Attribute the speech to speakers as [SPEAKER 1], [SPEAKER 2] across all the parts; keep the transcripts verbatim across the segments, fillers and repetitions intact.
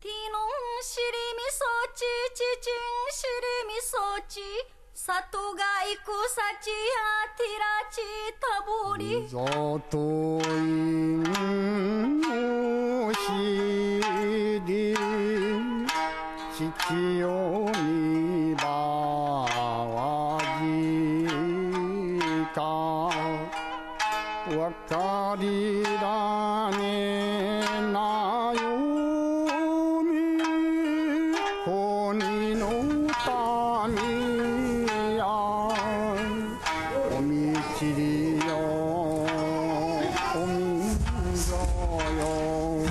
[SPEAKER 1] ティノンシリミソチチチンシリミソチ里がいくさちやティラチタボリ
[SPEAKER 2] ざといのしり父よにばわじかわかりらねなよみほにのたみやおみちりよおみぞよ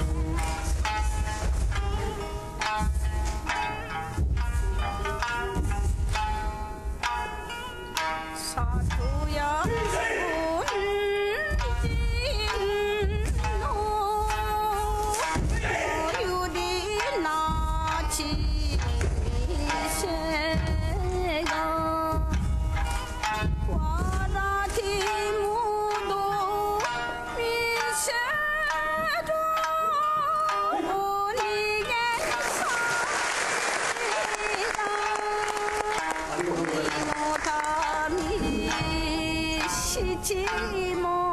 [SPEAKER 1] 里や七も